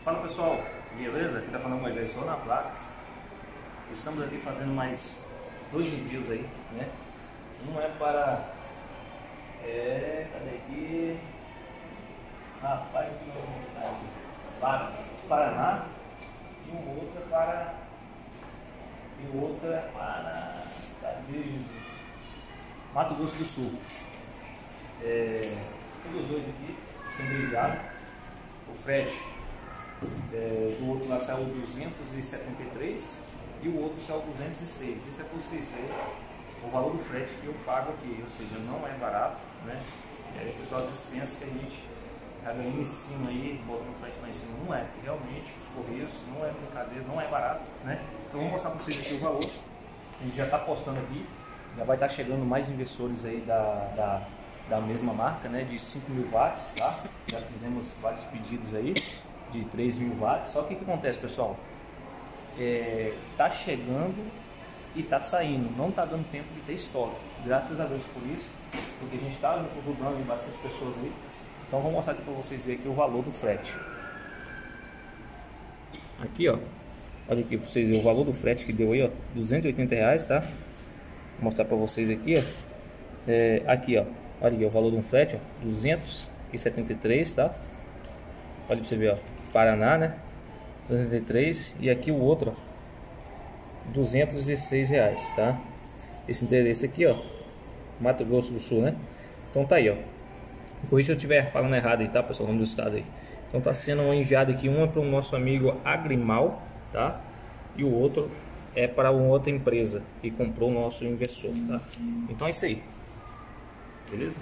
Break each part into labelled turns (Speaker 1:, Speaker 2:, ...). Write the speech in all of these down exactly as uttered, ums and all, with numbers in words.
Speaker 1: Fala pessoal, beleza? Aqui tá falando Moisés, sou na placa. Estamos aqui fazendo mais dois envios aí, né? Um é para... É... cadê aqui? Rapaz, que novidade. Para Paraná. E o outro é para... E o outro é para... Cadê? Mato Grosso do Sul. É... Todos os dois aqui, sendo o frete é, do outro lá saiu duzentos e setenta e três e o outro saiu duzentos e seis. Isso é por vocês verem o valor do frete que eu pago aqui, ou seja, não é barato, né? E aí o pessoal dispensa que a gente tá ganhando em cima aí, botando o frete lá em cima. Não é, realmente os correios não é brincadeira, não é barato, né? Então vou mostrar para vocês aqui o valor. A gente já está postando aqui, já vai estar tá chegando mais investidores aí da, da da mesma marca, né, de cinco mil watts, tá? Já fizemos vários pedidos aí de três mil watts. Só que o que acontece, pessoal? É, tá chegando e tá saindo, não tá dando tempo de ter estoque. Graças a Deus por isso, porque a gente tá ajudando bastante pessoas aí. Então vou mostrar aqui para vocês verem aqui o valor do frete. Aqui, ó, olha aqui para vocês verem o valor do frete que deu aí, ó, duzentos e oitenta reais, tá? Vou mostrar para vocês aqui, ó. É, aqui, ó. Olha aqui o valor de um frete, ó, duzentos e setenta e três, tá? Olha pra você ver, ó, Paraná, né? duzentos e setenta e três e aqui o outro, ó, duzentos e seis reais, tá? Esse endereço aqui, ó, Mato Grosso do Sul, né? Então tá aí, ó. Corrija se eu estiver falando errado aí, tá, pessoal? O nome do estado aí. Então tá sendo enviado aqui, um é para o nosso amigo Agrimal, tá? E o outro é para uma outra empresa que comprou o nosso inversor, tá? Então é isso aí. Beleza?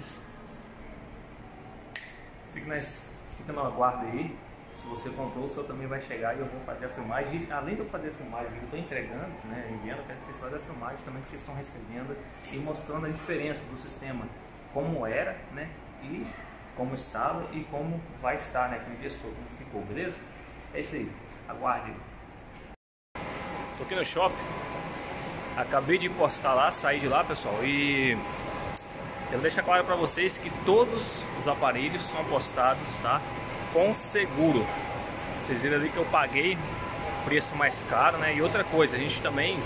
Speaker 1: Fica, nas, fica no aguardo aí. Se você comprou, o seu também vai chegar e eu vou fazer a filmagem. Além de eu fazer a filmagem, eu estou entregando, né, enviando, eu quero que vocês façam a filmagem também que vocês estão recebendo e mostrando a diferença do sistema, como era, né, e como estava e como vai estar, né, com o investidor, como ficou, beleza? É isso aí, aguarde. Tô aqui no shopping, acabei de postar lá, saí de lá, pessoal, e eu vou deixar claro para vocês que todos os aparelhos são apostados, tá, com seguro. Vocês viram ali que eu paguei preço mais caro, né? E outra coisa, a gente também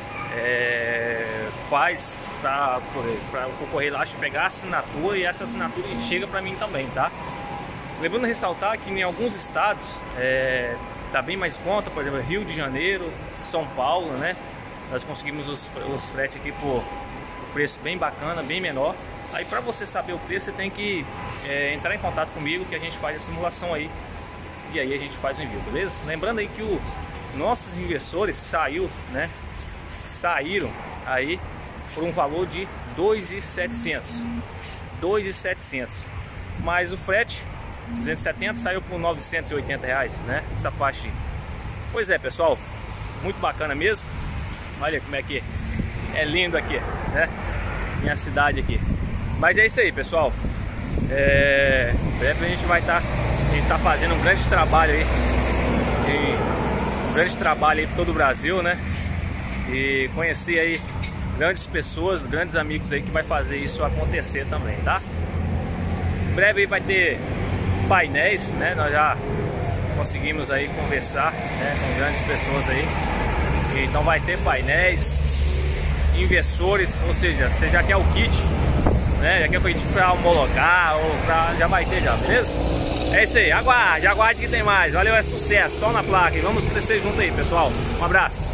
Speaker 1: é, faz para o correio lá pegar a assinatura e essa assinatura chega para mim também, tá? Lembrando ressaltar que em alguns estados é, tá bem mais conta, por exemplo, Rio de Janeiro, São Paulo, né? Nós conseguimos os, os fretes aqui por preço bem bacana, bem menor. Aí para você saber o preço, você tem que é, entrar em contato comigo que a gente faz a simulação aí. E aí a gente faz o envio, beleza? Lembrando aí que o nossos inversores saiu, né? Saíram aí por um valor de dois mil e setecentos. dois mil e setecentos. Mas o frete duzentos e setenta saiu por novecentos e oitenta reais, né? Essa faixa aí. Pois é, pessoal, muito bacana mesmo. Olha como é que é lindo aqui, né? Minha cidade aqui. Mas é isso aí, pessoal. É, em breve a gente vai estar, tá, a gente tá fazendo um grande trabalho aí, e, um grande trabalho aí por todo o Brasil, né? E conhecer aí grandes pessoas, grandes amigos aí que vai fazer isso acontecer também, tá? Em breve aí vai ter painéis, né? Nós já conseguimos aí conversar, né, com grandes pessoas aí. Então vai ter painéis, inversores, ou seja, você já quer o kit, né? Já quer o kit para homologar, ou pra, já vai ter já, beleza? É isso aí, aguarde, aguarde que tem mais. Valeu, é sucesso, só na placa e vamos crescer junto aí, pessoal. Um abraço.